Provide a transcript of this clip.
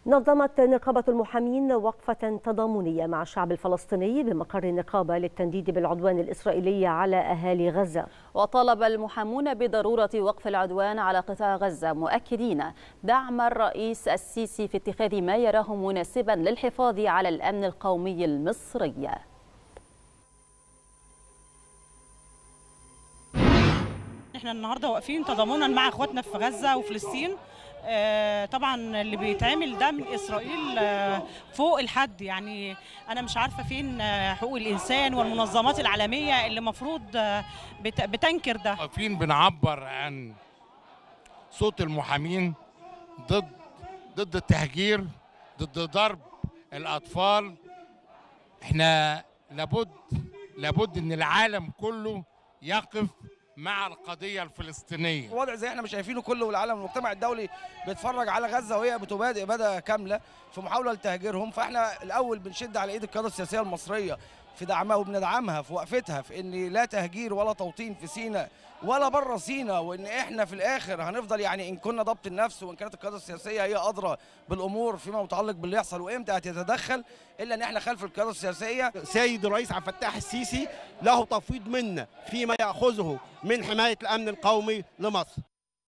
نظمت نقابة المحامين وقفة تضامنية مع الشعب الفلسطيني بمقر النقابة للتنديد بالعدوان الإسرائيلي على أهالي غزة. وطالب المحامون بضرورة وقف العدوان على قطاع غزة، مؤكدين دعم الرئيس السيسي في اتخاذ ما يراه مناسبا للحفاظ على الأمن القومي المصري. احنا النهارده واقفين تضامنا مع اخواتنا في غزة وفلسطين. طبعا اللي بيتعمل ده من اسرائيل فوق الحد، يعني انا مش عارفه فين حقوق الانسان والمنظمات العالميه اللي المفروض بتنكر ده. واقفين بنعبر عن صوت المحامين ضد التهجير، ضد ضرب الاطفال. احنا لابد ان العالم كله يقف مع القضية الفلسطينية. وضع زي احنا مش شايفينه كله، والعالم والمجتمع الدولي بيتفرج على غزة وهي بتبادئ إبادة كاملة في محاولة لتهجيرهم. فاحنا الأول بنشد على إيد القيادة السياسية المصرية في دعمها وبندعمها في وقفتها في إن لا تهجير ولا توطين في سيناء ولا بره سيناء، وإن احنا في الآخر هنفضل يعني إن كنا ضبط النفس وإن كانت القيادة السياسية هي أدرى بالأمور فيما متعلق باللي يحصل وإمتى هتتدخل، إلا إن احنا خلف القيادة السياسية. سيد الرئيس عبد الفتاح السيسي له تفويض منا فيما يأخذه من حماية الأمن القومي لمصر.